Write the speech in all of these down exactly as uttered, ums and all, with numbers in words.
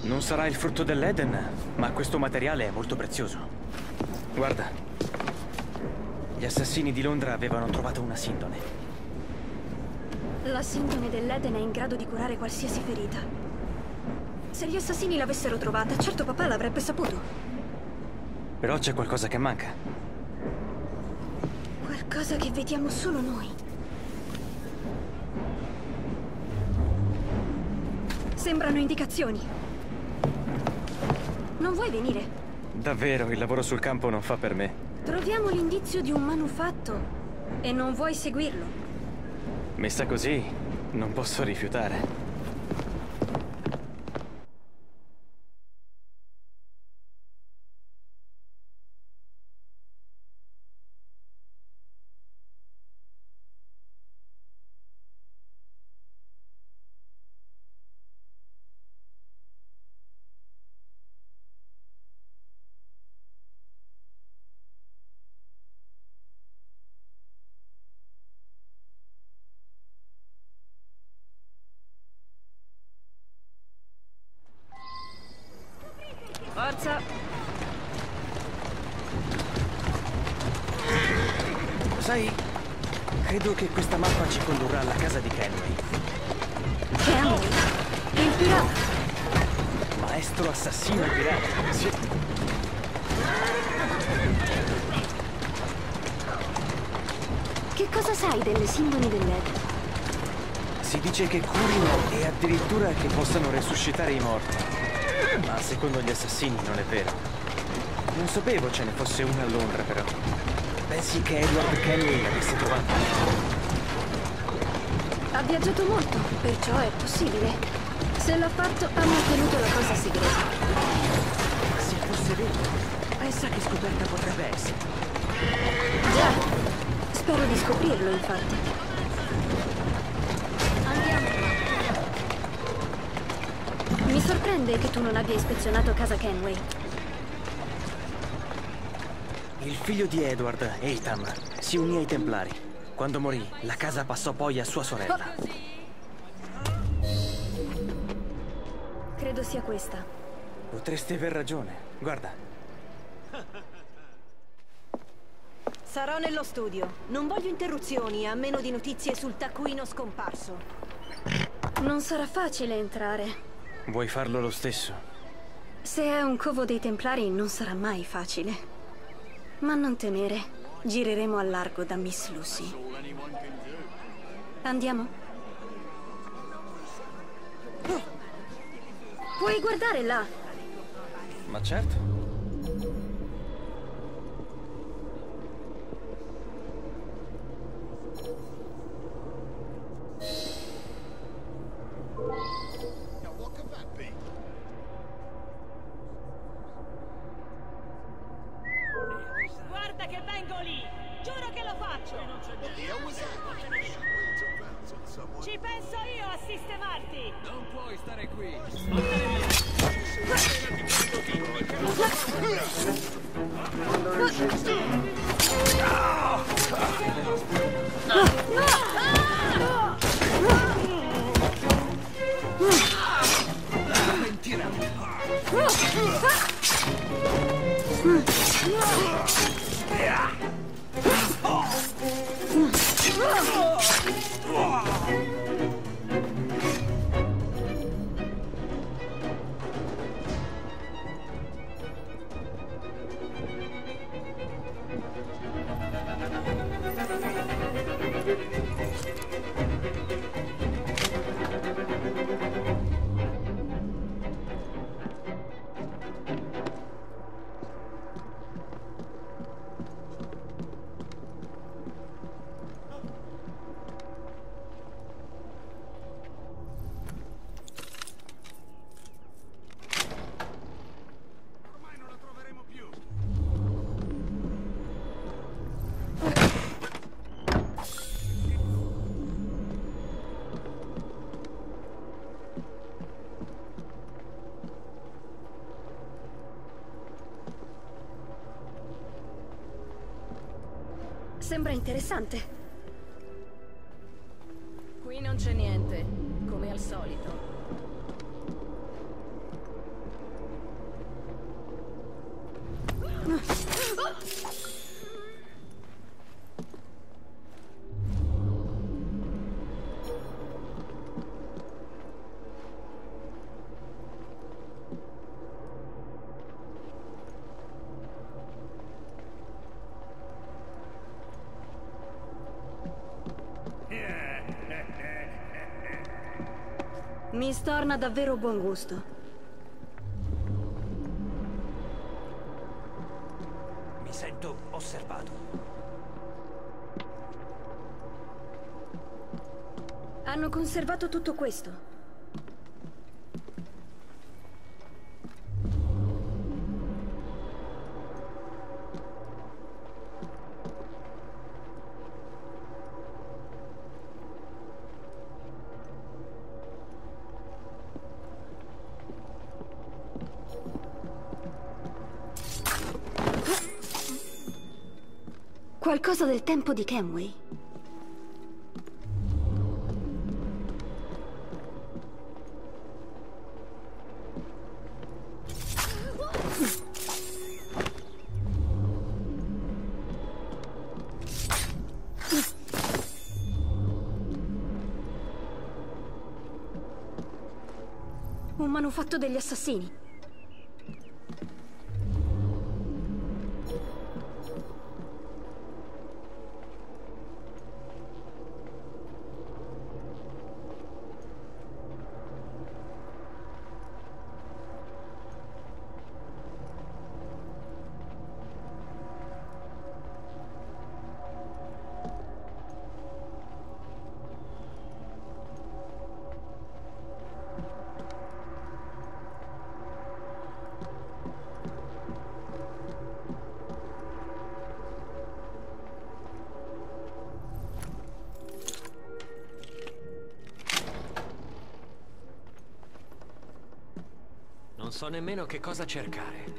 Non sarà il frutto dell'Eden, ma questo materiale è molto prezioso. Guarda. Gli assassini di Londra avevano trovato una sindone. La sindone dell'Eden è in grado di curare qualsiasi ferita. Se gli assassini l'avessero trovata, certo papà l'avrebbe saputo. Però c'è qualcosa che manca. Qualcosa che vediamo solo noi. Sembrano indicazioni. Non vuoi venire? Davvero, il lavoro sul campo non fa per me. Troviamo l'indizio di un manufatto e non vuoi seguirlo. Messa così, non posso rifiutare. Forza! Sai, credo che questa mappa ci condurrà alla casa di Kenway. Kenway? Il pirata? Maestro assassino pirata, sì. Che cosa sai delle sindoni dell'Eden? Si dice che curino e addirittura che possano resuscitare i morti. Ma secondo gli assassini non è vero. Non sapevo ce ne fosse una a Londra, però. Pensi che Edward Kenway l'avesse trovata? Ha viaggiato molto, perciò è possibile. Se l'ha fatto, ha mantenuto la cosa segreta. Ma se fosse vero, pensa che scoperta potrebbe essere? Già, spero di scoprirlo, infatti. Andiamo. Mi sorprende che tu non abbia ispezionato casa Kenway. Il figlio di Edward, Eitam, si unì ai Templari. Quando morì, la casa passò poi a sua sorella. Credo sia questa. Potresti aver ragione. Guarda. Sarò nello studio. Non voglio interruzioni, a meno di notizie sul taccuino scomparso. Non sarà facile entrare. Vuoi farlo lo stesso? Se è un covo dei Templari non sarà mai facile. Ma non temere, gireremo a largo da Miss Lucy. Andiamo? Puoi guardare là. Ma certo. Guarda che vengo lì! Giuro che lo faccio! Ci penso io a sistemarti! Non puoi stare qui! Sembra interessante. Qui non c'è niente, come al solito. Mi storna davvero buon gusto. Mi sento osservato. Hanno conservato tutto questo. Qualcosa del tempo di Kenway. Un manufatto degli assassini. Non so nemmeno che cosa cercare.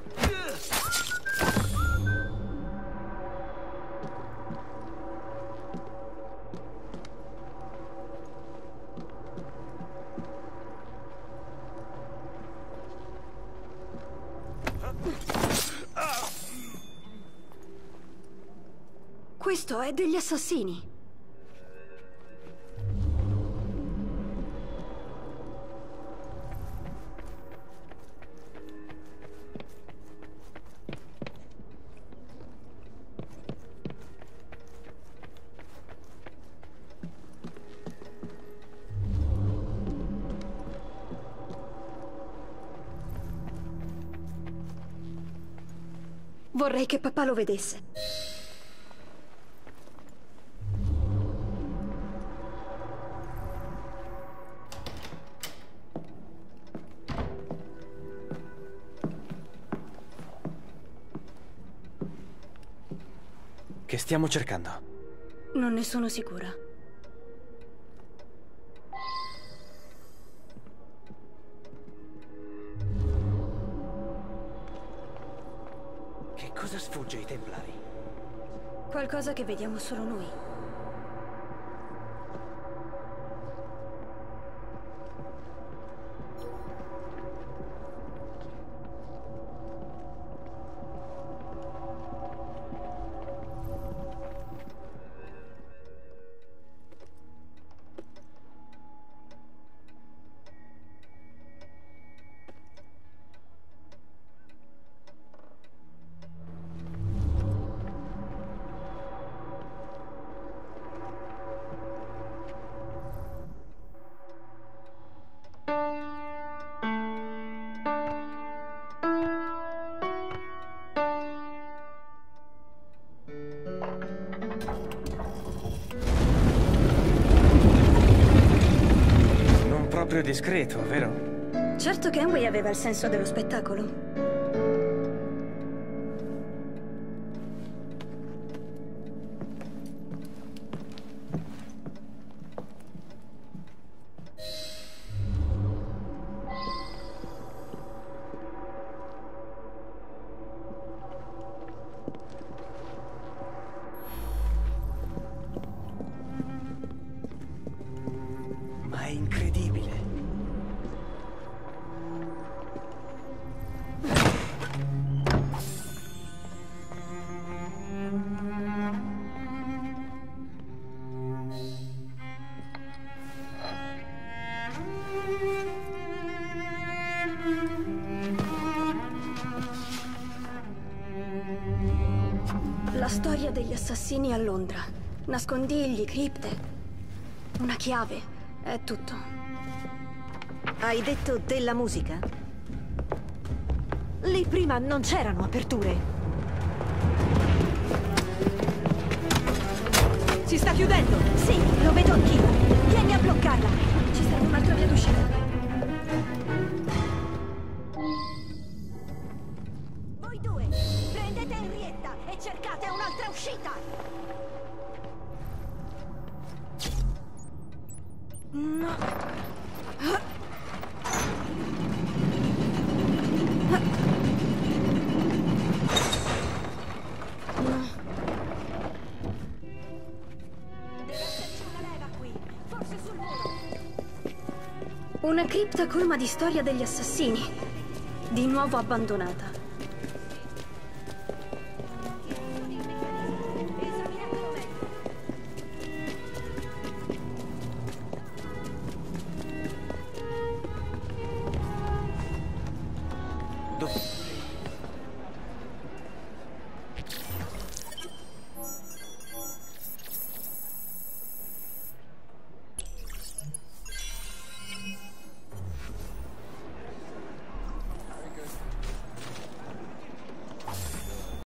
Questo è degli assassini. Vorrei che papà lo vedesse. Che stiamo cercando? Non ne sono sicura. Che cosa sfugge ai Templari? Qualcosa che vediamo solo noi. Proprio discreto, vero? Certo che Kenway aveva il senso dello spettacolo. Ma è incredibile. La storia degli assassini a Londra. Nascondigli, cripte. Una chiave. È tutto. Hai detto della musica? Lì prima non c'erano aperture. Si sta chiudendo! Sì, lo vedo anch'io. Vieni a bloccarla. Ci serve un'altra via d'uscita. Voi due, prendete Henrietta e cercate un'altra uscita. No. Una cripta colma di storia degli assassini, di nuovo abbandonata. Dove?